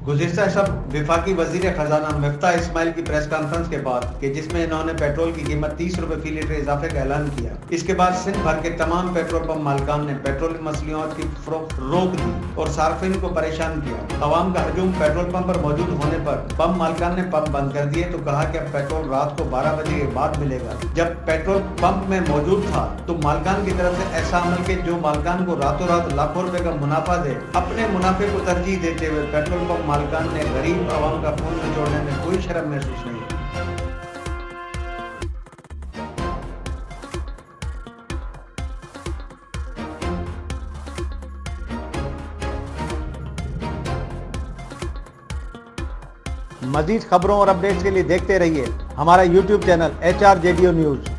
गुज़िश्ता शब वफाकी वज़ीर खजाना मिफ्ताह इस्माइल की प्रेस कॉन्फ्रेंस के बाद कि जिसमें इन्होंने पेट्रोल की कीमत 30 रुपए फी लीटर इजाफे का ऐलान किया, इसके बाद सिंध भर के तमाम पेट्रोल पंप मालिकान ने पेट्रोलियम मसलियात की फरोख्त रोक दी और सार्फिन को परेशान किया। अवाम का हजूम पेट्रोल पंप पर मौजूद होने पर पंप मालिकान ने पंप बंद कर दिए तो कहा कि अब पेट्रोल रात को 12 बजे के बाद मिलेगा। जब पेट्रोल पंप में मौजूद था तो मालिकान की तरफ से ऐसा अमल के जो मालिकान को रातों रात लाखों रुपए का मुनाफा दे, अपने मुनाफे को तरजीह देते हुए पेट्रोल पंप मालिकान ने गरीब आवाम का खून निचोड़ने में कोई शर्म महसूस नहीं की। मजीद खबरों और अपडेट्स के लिए देखते रहिए हमारा YouTube चैनल HRJDO न्यूज।